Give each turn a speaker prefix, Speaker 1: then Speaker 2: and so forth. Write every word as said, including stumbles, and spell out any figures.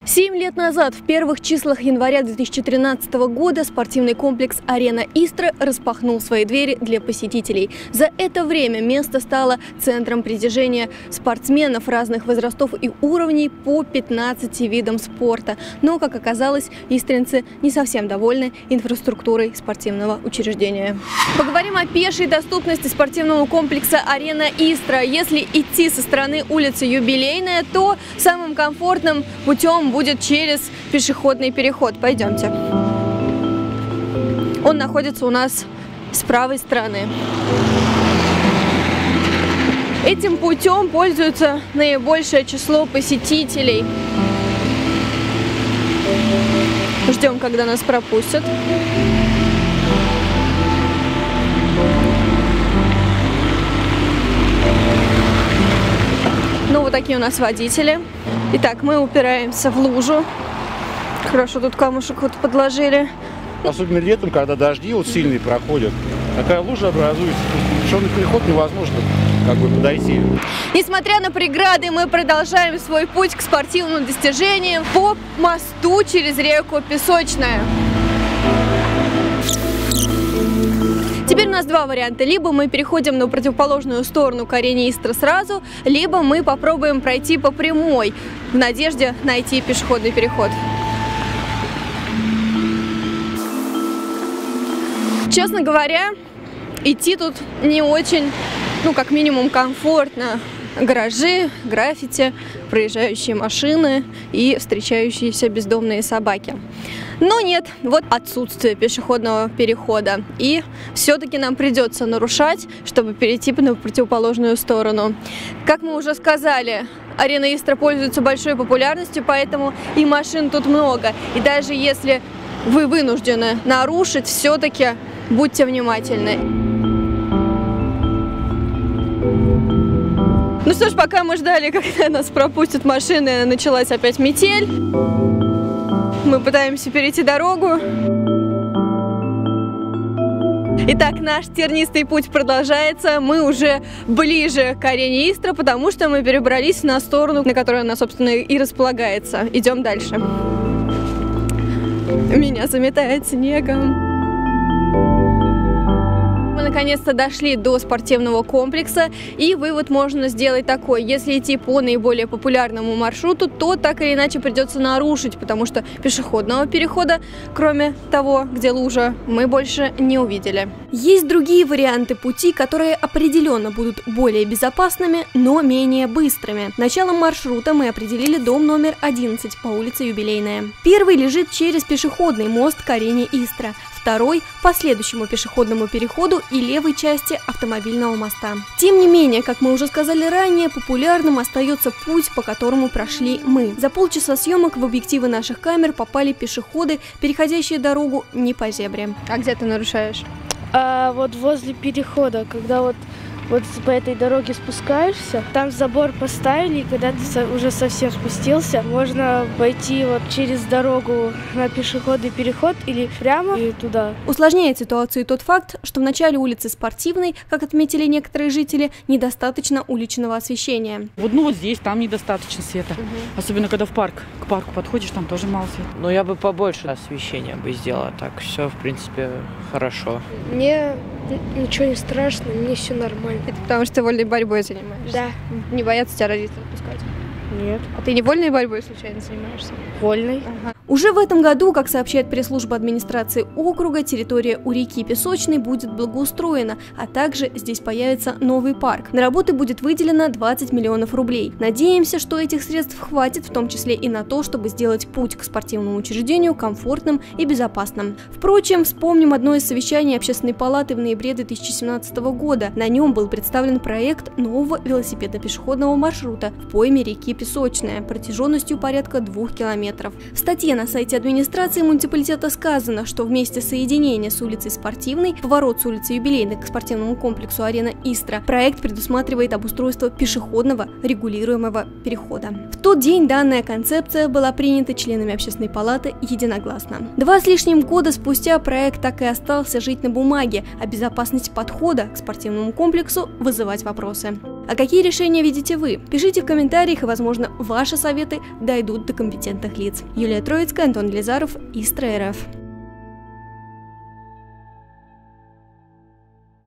Speaker 1: Семь лет назад, в первых числах января две тысячи тринадцатого года, спортивный комплекс «Арена Истра» распахнул свои двери для посетителей. За это время место стало центром притяжения спортсменов разных возрастов и уровней по пятнадцати видам спорта. Но, как оказалось, истринцы не совсем довольны инфраструктурой спортивного учреждения. Поговорим о пешей доступности спортивного комплекса «Арена Истра». Если идти со стороны улицы Юбилейная, то самым комфортным путем будет через пешеходный переход. Пойдемте. Он находится у нас с правой стороны. Этим путем пользуется наибольшее число посетителей. Ждем, когда нас пропустят. Ну, вот такие у нас водители. Итак, мы упираемся в лужу. Хорошо, тут камушек вот подложили.
Speaker 2: Особенно летом, когда дожди вот сильные проходят, такая лужа образуется. Пешеходный переход невозможно как бы подойти.
Speaker 1: Несмотря на преграды, мы продолжаем свой путь к спортивным достижениям по мосту через реку Песочная. Теперь у нас два варианта. Либо мы переходим на противоположную сторону к Арене Истра сразу, либо мы попробуем пройти по прямой в надежде найти пешеходный переход. Честно говоря, идти тут не очень, ну, как минимум, комфортно. Гаражи, граффити, проезжающие машины и встречающиеся бездомные собаки. Но нет, вот отсутствие пешеходного перехода. И все-таки нам придется нарушать, чтобы перейти на противоположную сторону. Как мы уже сказали, Арена Истра пользуется большой популярностью, поэтому и машин тут много. И даже если вы вынуждены нарушить, все-таки будьте внимательны. Ну что ж, пока мы ждали, когда нас пропустят машины, началась опять метель. Мы пытаемся перейти дорогу. Итак, наш тернистый путь продолжается. Мы уже ближе к Арене Истра, потому что мы перебрались на сторону, на которой она, собственно, и располагается. Идем дальше. Меня заметает снегом. Мы наконец-то дошли до спортивного комплекса, и вывод можно сделать такой: если идти по наиболее популярному маршруту, то так или иначе придется нарушить, потому что пешеходного перехода, кроме того, где лужа, мы больше не увидели. Есть другие варианты пути, которые определенно будут более безопасными, но менее быстрыми. Началом маршрута мы определили дом номер одиннадцать по улице Юбилейная. Первый лежит через пешеходный мост к Арене Истра, второй по следующему пешеходному переходу и левой части автомобильного моста. Тем не менее, как мы уже сказали ранее, популярным остается путь, по которому прошли мы. За полчаса съемок в объективы наших камер попали пешеходы, переходящие дорогу не по зебре. А где ты нарушаешь?
Speaker 3: А вот возле перехода, когда вот Вот по этой дороге спускаешься, там забор поставили, и когда ты уже совсем спустился, можно пойти вот через дорогу на пешеходный переход или прямо и туда.
Speaker 1: Усложняет ситуацию тот факт, что в начале улицы Спортивной, как отметили некоторые жители, недостаточно уличного освещения.
Speaker 4: Вот, ну вот здесь, там недостаточно света. Угу. Особенно когда в парк, к парку подходишь, там тоже мало света.
Speaker 5: Но я бы побольше освещения бы сделала, так все в принципе хорошо.
Speaker 3: Мне ничего не страшно, мне все нормально.
Speaker 1: Это потому что ты вольной борьбой занимаешься?
Speaker 3: Да.
Speaker 1: Не боятся тебя родители отпускать?
Speaker 3: Нет.
Speaker 1: А ты не вольной борьбой случайно занимаешься?
Speaker 3: Вольной.
Speaker 1: Ага. Уже в этом году, как сообщает пресс-служба администрации округа, территория у реки Песочной будет благоустроена, а также здесь появится новый парк. На работы будет выделено двадцать миллионов рублей. Надеемся, что этих средств хватит, в том числе и на то, чтобы сделать путь к спортивному учреждению комфортным и безопасным. Впрочем, вспомним одно из совещаний Общественной палаты в ноябре две тысячи семнадцатого года. На нем был представлен проект нового велосипедно-пешеходного маршрута в пойме реки Песочная протяженностью порядка двух километров. В статье на сайте администрации муниципалитета сказано, что вместе соединения с улицей Спортивной, поворот с улицы Юбилейной к спортивному комплексу Арена Истра, проект предусматривает обустройство пешеходного регулируемого перехода. В тот день данная концепция была принята членами Общественной палаты единогласно. Два с лишним года спустя проект так и остался жить на бумаге, а безопасность подхода к спортивному комплексу вызывать вопросы. А какие решения видите вы? Пишите в комментариях, и, возможно, ваши советы дойдут до компетентных лиц. Юлия Троицкая, Антон Лизаров, Истра эр эф.